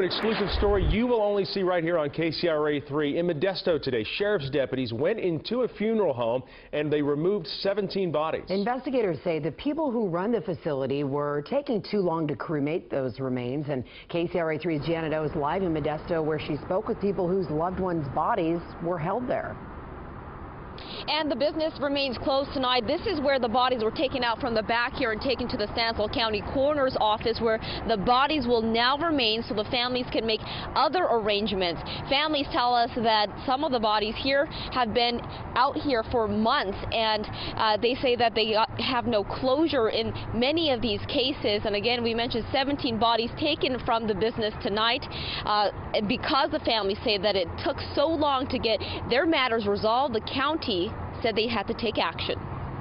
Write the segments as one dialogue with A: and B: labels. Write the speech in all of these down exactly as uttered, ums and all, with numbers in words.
A: an exclusive story you will only see right here on K C R A three. In Modesto today, sheriff's deputies went into a funeral home and they removed seventeen bodies.
B: Investigators say the people who run the facility were taking too long to cremate those remains. And K C R A three's Janet O is live in Modesto, where she spoke with people whose loved ones' bodies were held there.
C: And the business remains closed tonight. This is where the bodies were taken out from the back here and taken to the Stanislaus County Coroner's office, where the bodies will now remain so the families can make other arrangements. Families tell us that some of the bodies here have been out here for months, and uh, they say that they have no closure in many of these cases. And again, we mentioned seventeen bodies taken from the business tonight uh, because the families say that it took so long to get their matters resolved. The county said they had to take action.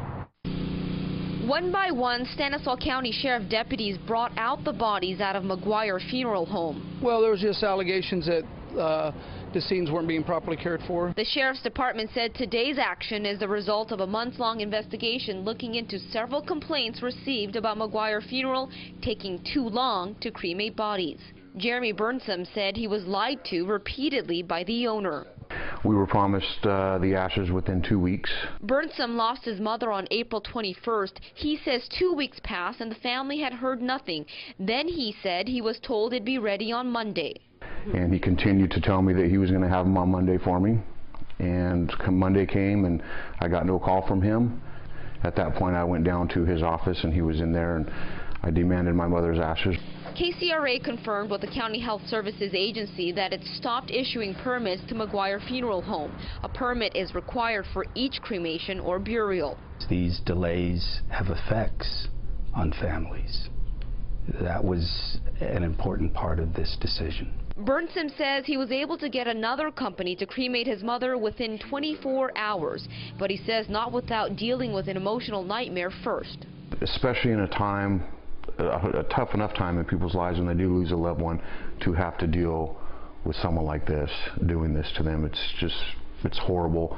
C: One by one, Stanislaus County Sheriff deputies brought out the bodies out of McGuire Funeral Home.
D: Well, there was just allegations that uh, the scenes weren't being properly cared for.
C: The Sheriff's Department said today's action is the result of a months-long investigation looking into several complaints received about McGuire Funeral taking too long to cremate bodies. Jeremy Burnsom said he was lied to repeatedly by the owner.
E: We were promised uh, the ashes within two weeks.
C: Burnsom lost his mother on April twenty-first. He says two weeks passed and the family had heard nothing. Then he said he was told it'd be ready on Monday.
E: And he continued to tell me that he was going to have them on Monday for me. And come Monday came and I got no call from him. At that point I went down to his office and he was in there, and I demanded my mother's ashes.
C: K C R A confirmed with the County Health Services Agency that it stopped issuing permits to McGuire Funeral Home. A permit is required for each cremation or burial.
F: These delays have effects on families. That was an important part of this decision.
C: Burnsom says he was able to get another company to cremate his mother within twenty-four hours, but he says not without dealing with an emotional nightmare first.
E: Especially in a time, a, a tough enough time in people's lives when they do lose a loved one, to have to deal with someone like this, doing this to them. It's just, it's horrible.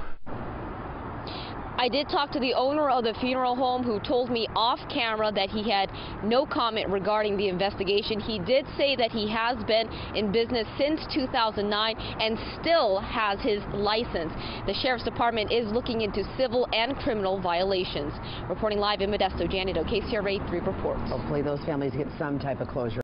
C: I did talk to the owner of the funeral home, who told me off camera that he had no comment regarding the investigation. He did say that he has been in business since two thousand nine and still has his license. The Sheriff's Department is looking into civil and criminal violations. Reporting live in Modesto, Janet O, K C R A three reports.
B: Hopefully those families get some type of closure.